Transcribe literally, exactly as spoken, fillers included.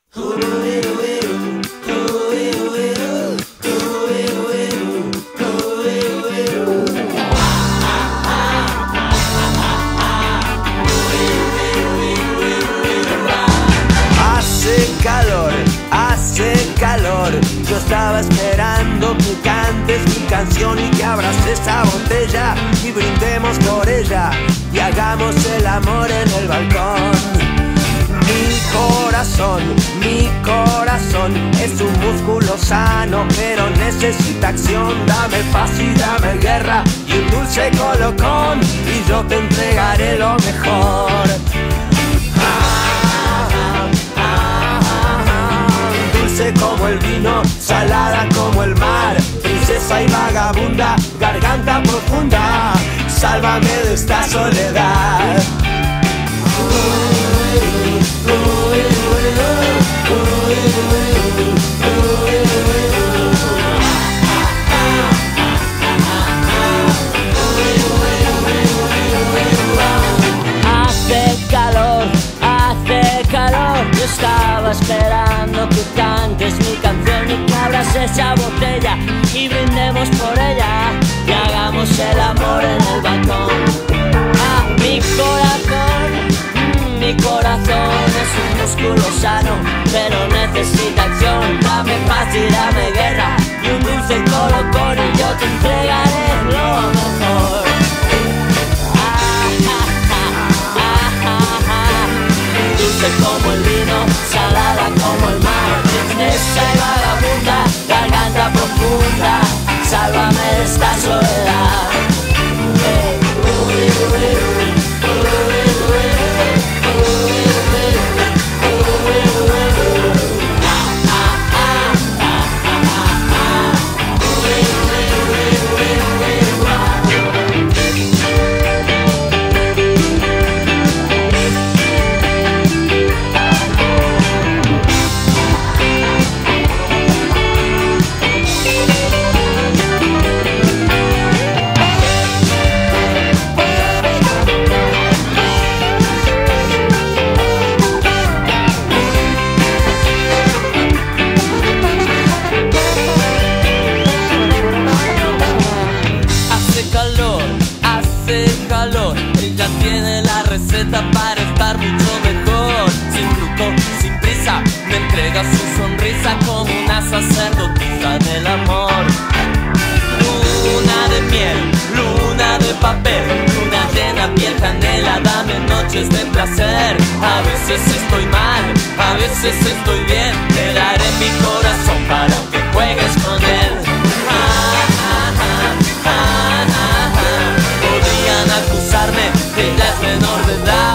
Hace calor, hace calor. Yo estaba esperando que cantes mi canción y que abras esa botella y brindemos por ella y hagamos el amor en el balcón. Mi corazón, mi corazón es un músculo sano, pero necesita acción. Dame paz y dame guerra y un dulce colocón y yo te entregaré lo mejor. Dulce como el vino, salada como el mar, princesa y vagabunda, garganta profunda, sálvame de esta soledad. Hace calor, hace calor. Yo estaba esperando que cantes mi canción y que abras esa botella y brindemos por ella y hagamos el amor en el balcón. Ah, mi corazón, mm, mi corazón es un músculo sano, pero necesita acción. Dame paz y dame guerra y un dulce colocón y yo te entregaré lo mejor. Dulce como el vino, salada como el mar, princesa y vagabunda, garganta profunda, sálvame de esta soledad. Hey. Ella tiene la receta para estar mucho mejor. Sin fruto, sin prisa, me entrega su sonrisa como una sacerdotisa del amor. Luna de miel, luna de papel, luna llena, piel canela, dame noches de placer. A veces estoy mal, a veces estoy bien, te daré mi corazón para que juegues con él. Ah, ah, ah, ah, ah, ah. Podrían acusarme, ella es menor de edad.